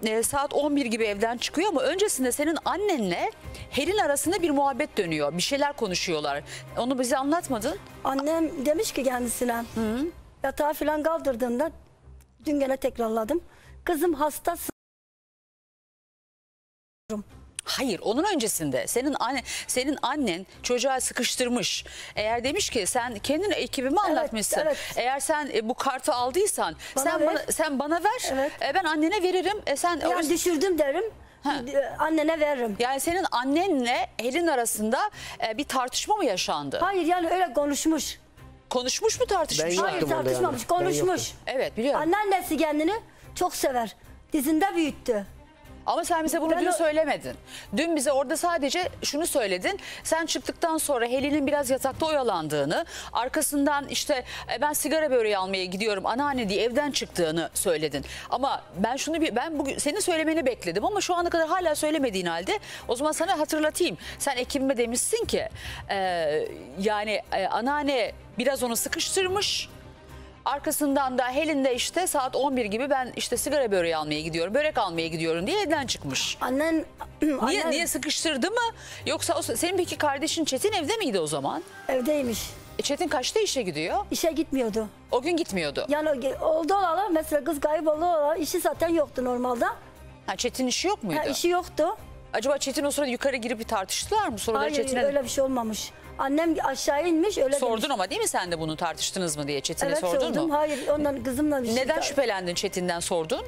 saat 11 gibi evden çıkıyor ama öncesinde senin annenle Helin arasında bir muhabbet dönüyor. Bir şeyler konuşuyorlar. Onu bize anlatmadın. Annem demiş ki kendisine, yatağı falan kaldırdığında, dün gene tekrarladım, kızım hasta. Hayır, onun öncesinde senin annen çocuğa sıkıştırmış. Eğer demiş ki sen kendin ekibime anlatmışsın. Evet. Eğer sen bu kartı aldıysan sen bana ver. Evet. Ben annene veririm. Sen Yani düşürdüm derim. Annene veririm. Yani senin annenle Helin arasında bir tartışma mı yaşandı? Hayır, yani öyle konuşmuş. Konuşmuş mu, tartışmış? Hayır, tartışmamış, konuşmuş. Evet, biliyorum. Anneannesi kendini çok sever. Dizinde büyüttü. Ama sen bize bunu Ben dün söylemedin. Dün bize orada sadece şunu söyledin. Sen çıktıktan sonra Helin'in biraz yatakta oyalandığını, arkasından işte ben sigara böreği almaya gidiyorum anneanne diye evden çıktığını söyledin. Ama ben bugün senin söylemeni bekledim ama şu ana kadar hala söylemediğin halde o zaman sana hatırlatayım. Sen ekibime demişsin ki anneanne biraz onu sıkıştırmış. Arkasından da Helin de işte saat 11 gibi ben işte sigara böreği almaya gidiyorum, börek almaya gidiyorum diye evden çıkmış. Annen Niye sıkıştırdı mı? Yoksa senin peki kardeşin Çetin evde miydi o zaman? evdeymiş. Çetin kaçta işe gidiyor? İşe gitmiyordu. O gün gitmiyordu. Yani oldu olalı, mesela kız kayıp oldu olalı, işi zaten yoktu normalde. Çetin işi yok muydu? İşi yoktu. Acaba Çetin o sırada yukarı girip bir tartıştılar mı? Sonra Hayır, Çetin'e öyle bir şey olmamış. Annem aşağı inmiş, öyle sordun demiş. ama değil mi sen de bunu tartıştınız mı diye Çetin'e Evet, sordun sordum. mu? Hayır, ondan kızımla bir şey. Neden şüphelendin Çetin'den sordun?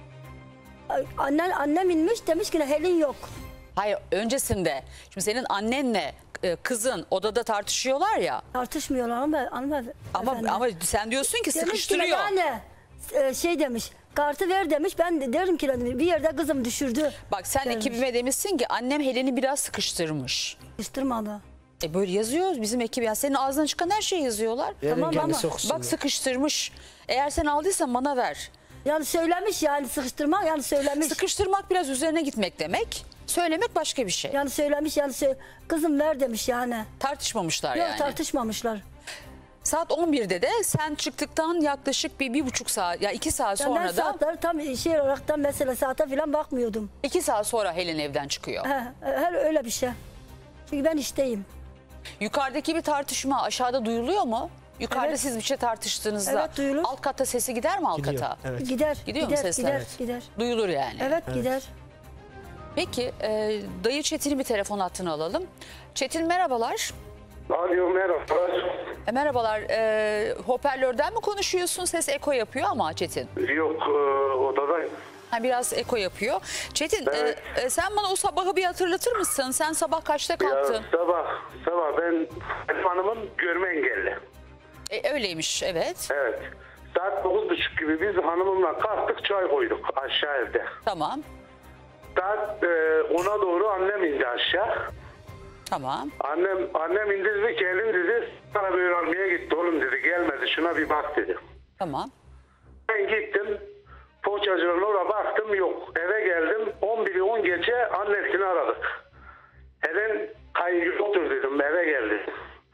Annem inmiş, demiş ki Helin yok. Hayır, öncesinde. Şimdi senin annenle kızın odada tartışıyorlar ya. Tartışmıyorlar Ama sen diyorsun ki sıkıştırıyor. Demiş ki demiş, kartı ver demiş, ben de derim ki bir yerde kızım düşürdü. Bak sen demiş. ekibime demişsin ki annem Helen'i biraz sıkıştırmış. Sıkıştırmadı. Böyle yazıyor bizim ekip. Yani senin ağzından çıkan her şeyi yazıyorlar. Tamam ama bak sıkıştırmış. Eğer sen aldıysan bana ver. yani söylemiş, yani sıkıştırmak, yani söylemiş. Sıkıştırmak biraz üzerine gitmek demek. Söylemek başka bir şey. Yani söylemiş, yani kızım ver demiş yani. Tartışmamışlar Yok, yani. tartışmamışlar. Saat 11'de de sen çıktıktan yaklaşık bir buçuk saat, 2 saat Yani ben sonra da saatleri tam şey olaraktan mesela saate falan bakmıyordum. 2 saat sonra Helen evden çıkıyor. Her öyle bir şey. Çünkü ben işteyim. Yukarıdaki bir tartışma aşağıda duyuluyor mu? Yukarıda Evet. siz bir şey tartıştığınızda Evet, duyulur. alt katta sesi gider mi alt kata? Evet. Gider. Gidiyor mu sesler? Gider. Duyulur yani. Evet, gider. Peki dayı Çetin'i bir telefon hattına alalım. Çetin merhabalar. Alo, merhabalar. Merhabalar. Hoparlörden mi konuşuyorsun? Ses eko yapıyor ama Çetin. Yok, odadayım. Biraz eko yapıyor. Çetin Evet. sen bana o sabahı bir hatırlatır mısın? Sen sabah kaçta kalktın? Ya, sabah ben benim hanımım görme engelli. Öyleymiş, evet. Evet. Saat 9.30 gibi biz hanımımla kalktık, çay koyduk aşağı evde. Tamam. Saat 10'a doğru annem indi aşağı. Tamam. Annem indi, dedi ki Helin dedi sana böyle almaya gitti oğlum dedi, gelmedi şuna bir bak dedi. Tamam. Ben gittim. Poğaçacının oraya baktım, yok. Eve geldim. 11'i 10 geçe annesini aradık. Helen kayıp yoktur dedim. Eve geldi.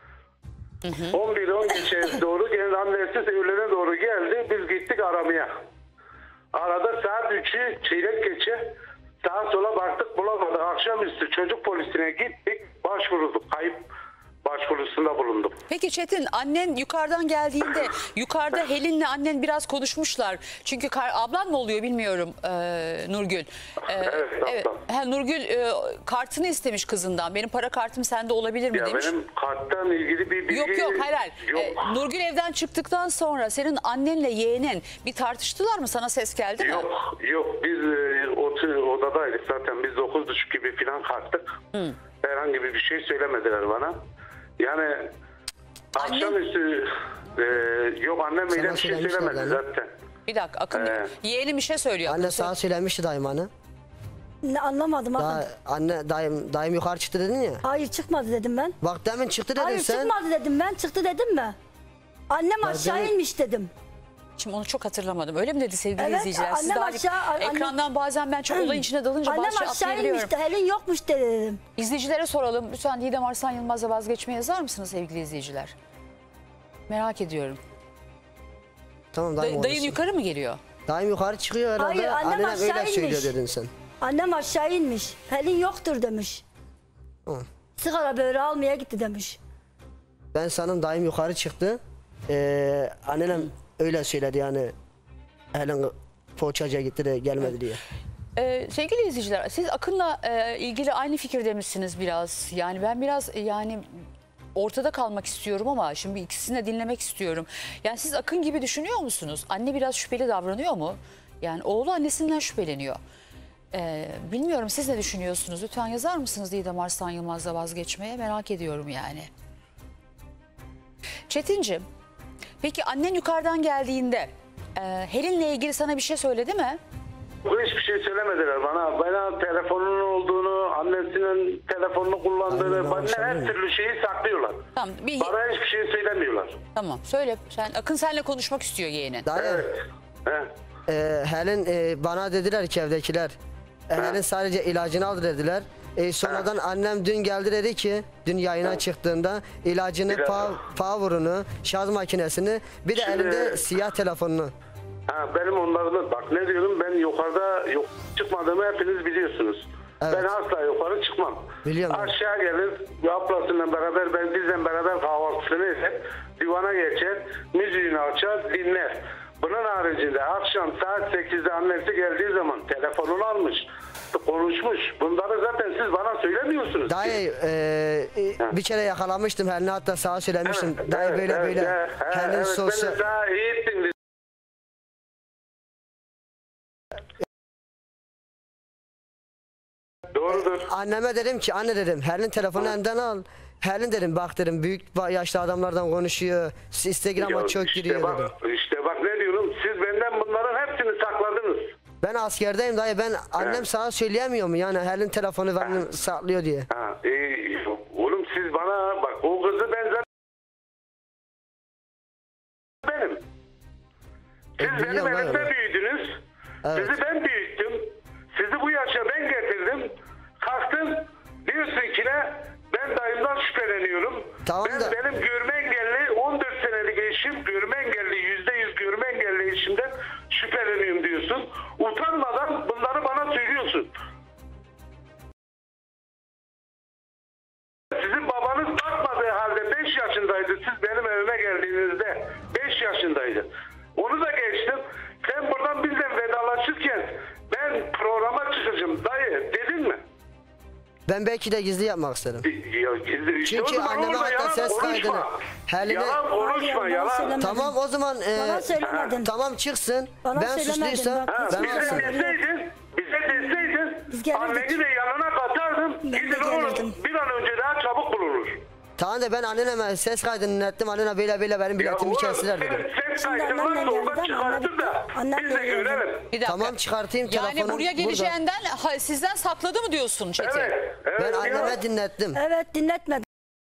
11'i 10 geçe doğru kendi annesi öğlene doğru geldi. Biz gittik aramaya. Arada saat 3'ü çeyrek geçe sağa sola baktık, bulamadık. Akşamüstü çocuk polisine gittik. Başvurduk. Kayıp başvurusunda bulundum. Peki Çetin, annen yukarıdan geldiğinde yukarıda Helin'le annen biraz konuşmuşlar. Çünkü ablan mı oluyor bilmiyorum Nurgül. Evet. Nurgül kartını istemiş kızından. Benim para kartım sende olabilir mi Ya demiş. benim karttan ilgili bir bilgi... Yok hayır. Yok. Nurgül evden çıktıktan sonra senin annenle yeğenin bir tartıştılar mı? Sana ses geldi mi? Yok biz odadaydık zaten, biz 9.30 gibi falan kalktık. Herhangi bir şey söylemediler bana. Yani akşamüstü yok, annem öyle bir şey söylemedi zaten. Bir dakika Akın, yeğenim bir şey söylüyor. Anne sana söylemişti dayım hani. Ne anlamadım. Anne dayım yukarı çıktı dedin ya. Hayır, çıkmadı dedim ben. Bak demin çıktı dedin Hayır, sen. çıkmadı dedim ben. Çıktı dedim mi? Annem aşağı inmiş dedim. Şimdi onu çok hatırlamadım. Öyle mi dedi sevgili Evet, izleyiciler? Siz annem daha aşağı- ekrandan bazen ben çok olayın içine dalınca Annem bazı şey aşağı atlayabiliyorum. inmişti. Helin yokmuş dedim. İzleyicilere soralım. Lütfen Didem Arslan Yılmaz'la vazgeçmeye yazar mısınız sevgili izleyiciler? Merak ediyorum. Tamam dayım Dayın yukarı mı geliyor? Daim yukarı çıkıyor herhalde. Hayır, annem Annem aşağı öyle söylüyor inmiş. dedin sen. Annem aşağı inmiş. Helin yoktur demiş. Hı. Sigara böreği almaya gitti demiş. Ben sanırım daim yukarı çıktı. Annem öyle söyledi yani. Helen poğaçacıya gitti de gelmedi diye. Sevgili izleyiciler, siz Akın'la ilgili aynı fikirde misiniz biraz? Yani ben biraz ortada kalmak istiyorum ama şimdi ikisini de dinlemek istiyorum. Yani siz Akın gibi düşünüyor musunuz? Anne biraz şüpheli davranıyor mu? Yani oğlu annesinden şüpheleniyor. Bilmiyorum, siz ne düşünüyorsunuz? Lütfen yazar mısınız Didem Arslan Yılmaz'la vazgeçmeye? Merak ediyorum yani. Çetinciğim, peki annen yukarıdan geldiğinde Helin'le ilgili sana bir şey söyledi mi? Hiçbir şey söylemediler bana. Bana telefonun olduğunu, annesinin telefonunu kullandığını, Aynen, bana her anlaşılıyor. türlü şeyi saklıyorlar. Tamam, Bana hiçbir şey söylemiyorlar. tamam söyle. Akın seninle konuşmak istiyor yeğenin. Dayı, He. Helen bana dediler ki evdekiler. Helen sadece ilacını aldı dediler. Sonradan annem dün geldi dedi ki dün yayına çıktığında ilacını, Bir dakika. power'unu, şarj makinesini bir de Şimdi- elinde siyah telefonunu. Benim onlarla bak ne diyorum, ben yukarıda çıkmadığımı hepiniz biliyorsunuz. Evet. Ben asla yukarı çıkmam. Biliyorum ben. Aşağı gelir ve ablasıyla beraber, bizle beraber kahvaltısını eder, divana geçer, müziğini açar, dinler. Bunun haricinde akşam saat 8'de annesi geldiği zaman telefonunu almış, konuşmuş. Bunları zaten siz bana söylemiyorsunuz. Dayı bir kere yakalamıştım Helen'i, hatta sağa söylemiştim. Dayı böyle Helen evet, sosyal... beni daha iyi ettin. Doğrudur. Anneme dedim ki anne dedim Helen telefonu elinden al. Helen dedim bak dedim büyük yaşlı adamlardan konuşuyor. Instagram'a Ya çok işte giriyor bak, dedim. İşte bak ne diyorum, siz benden bunların hepsini sakladınız. Ben askerdeyim dayı, ben annem sana söyleyemiyor mu yani Helen telefonu benim saklıyor diye. Oğlum siz bana bak, o kızı ben zaten benim. Siz benim biliyorum lan elimde onu. büyüdünüz. Evet. Sizi ben büyüttüm. Sizi bu yaşa ben getirdim. Kalktın diyorsun ki ne? Ben dayımdan şüpheleniyorum. Tamam ben da- benim görme engelli 14 senelik eşim, görme engelli %100 görme engelli eşimden şüpheleniyorum diyorsun. Utanmadan bunları bana söylüyorsun. Sizin babanız bakmadığı halde 5 yaşındaydı. Siz benim evime geldiğinizde 5 yaşındaydı. Onu da geçtim. Sen buradan bizden vedalaşırken ben programa çıkacağım dayı dedin mi? Ben belki de gizli yapmak istedim. Ya, işte Çünkü o zaman anneme orada hatta yalan ses konuşma. kaydını Helen'e... Yalan konuşma, Hayır, yalan. söylemedim. Tamam o zaman Bana söylemedin. tamam çıksın. Bana Ben söylemedin, suçluysam bak. Ha, ben bize alsın. deseydin, Biz gelirdik. anneni de yanına katardın. Ben de Gidin oğlum gelirdim. bir an önce daha çabuk bulunur. Tamam da ben anneme ses kaydını dinlettim. Annene böyle benim biletimi kestiler dedim. Sen Şimdi kaydın annemle varsa oradan geldi ama çıkartın da annemle biz de geldi. görelim. Bir dakika. Tamam çıkartayım Yani telefonu. buraya geleceğinden sizden sakladı mı diyorsun Çetin? Evet. Evet. Ben ya. anneme dinlettim. Evet, dinletmedim.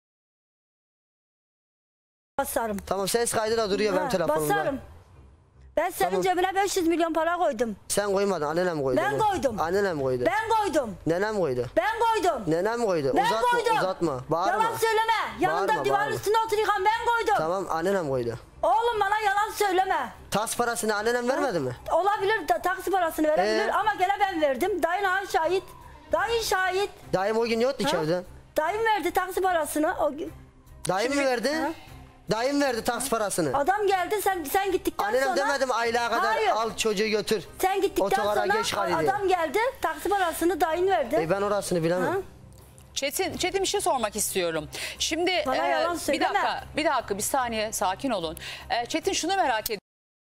Basarım. Tamam ses kaydı da duruyor benim Ha, telefonumda. basarım. Ben senin Tamam. cebine 500 milyon para koydum. Sen koymadın, annenem koydu. Ben onu. koydum. Annenem koydu. Ben koydum. Nenem koydu. Ben koydum. Nenem koydu. Ben uzatma, koydum. uzatma. Bağırma. Yalan söyleme. Yanında Bağırma, divar bağırma. üstünde oturuyorken ben koydum. Tamam annenem koydu. Oğlum bana yalan söyleme. Tas parasını annenem vermedi mi? Olabilir, taksi parasını verebilir ama gene ben verdim. Dayın han şahit. Dayın şahit. Dayım o gün yoktu ki Ha? evde. Dayım verdi taksi parasını. Dayım mı verdi? Ha? Dayım verdi taksi parasını. Adam geldi, sen gittikten Annenem sonra. demedim aylığa kadar Hayır. al çocuğu götür. Sen gittikten Otogara sonra geç hadi diye. adam geldi, taksi parasını dayın verdi. Ben orasını bilemem. Ha? Çetin bir şey sormak istiyorum. Şimdi Bana yalan söyleme. bir dakika bir saniye sakin olun. Çetin şunu merak ediyorum.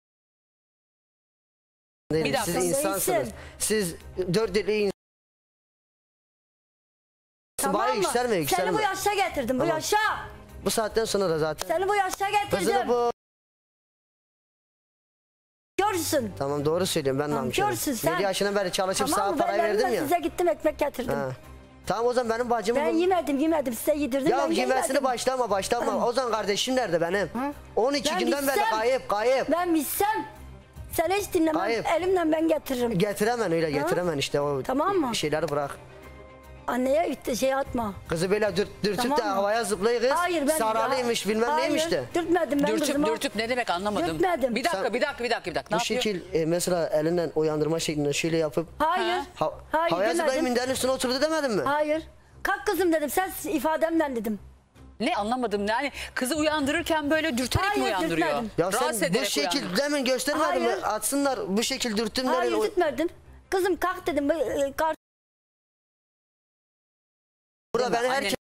Değilim. Bir dakika. Siz insansınız. Değilsin. Siz dört dili insansınız. Bana yükselme yükselme. Seni bu yaşa getirdim, bu Tamam. yaşa. Bu saatten sonra da zaten. Seni bu yaşa getirdim. Kızını bu... Görsün. Tamam doğru söylüyorum ben Tamam, namışım. görsün sen. 7 yaşından beri çalışıp Tamam sana mı? parayı Ben verdim elimle ya. size gittim, ekmek getirdim. Ha. Tamam o zaman benim bacım Ben bu. yemedim, size yedirdim. Ya ben yemesini yemedim. başlama. Tamam. O zaman kardeşim nerede benim? 12 Ben günden beri bilsem- kayıp. Ben bilsem seni hiç dinlemem. Kayıp. Elimden ben getiririm. Getiremen öyle getiremen işte o Tamam mı? şeyleri bırak. Anneye şey atma. Kızı böyle dürtüp Tamam de mı? havaya zıplıyor kız. Hayır ben Saralıymış bilmem hayır, neymiş de. Dürtmedim ben kızıma. Dürtüp ne demek anlamadım. Dürtmedim. Bir dakika Sen- bir dakika. Ne Bu yapıyor? şekil mesela elinden uyandırma şeklinde şöyle yapıp Hayır. Ha? Hayır havaya zıplayıp demedim. minderin üstüne oturdu demedin mi? Hayır. Kalk kızım dedim. Sen ifademden dedim. Ne anlamadım yani kızı uyandırırken böyle dürterek mi Hayır, uyandırıyor? dürtmedim. Ya Rahatsız sen bu ederek şekil uyandırıyor. demin göstermedin mi? Hayır. Atsınlar bu şekil dürttüm Hayır dedin. dürtmedim. Kızım kalk dedim. Burada beni herkes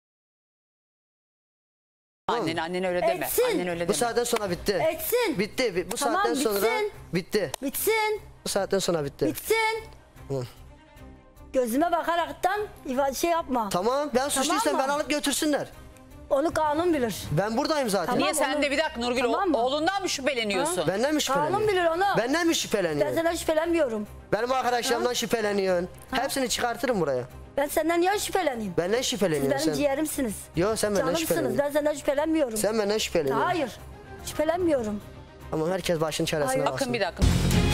Annen öyle deme. Etsin. Annen öyle bu deme. saatten sonra bitti. Etsin. Bitti. Bu Tamam, saatten sonra bitsin. bitti. Bitsin. Bu saatten sonra bitti. Bitsin. Hı. Gözüme bakaraktan şey yapma. Tamam ben suçluysam mı? ben alıp götürsünler. Onu kanun bilir. Ben buradayım zaten. Tamam. Niye sen onu- de bir dakika Nurgül Tamam mı? oğlundan mı şüpheleniyorsun? Benden mi şüpheleniyorsun? Kanun bilir onu. Benden mi Ben şüpheleniyorsun? senden şüphelenmiyorum. Benim arkadaşlarımdan şüpheleniyorsun. Hepsini çıkartırım buraya. Ben senden niye şüpheleneyim? Benden Siz şüpheleniyorsun benim sen. ciğerimsiniz. Yok sen benden Canımsınız. şüpheleniyorsun. Ben senden şüphelenmiyorum. Sen benden şüpheleniyorsun. Hayır. Şüphelenmiyorum. Ama herkes başın çaresine Hayır. baksın. Bakın bir dakika.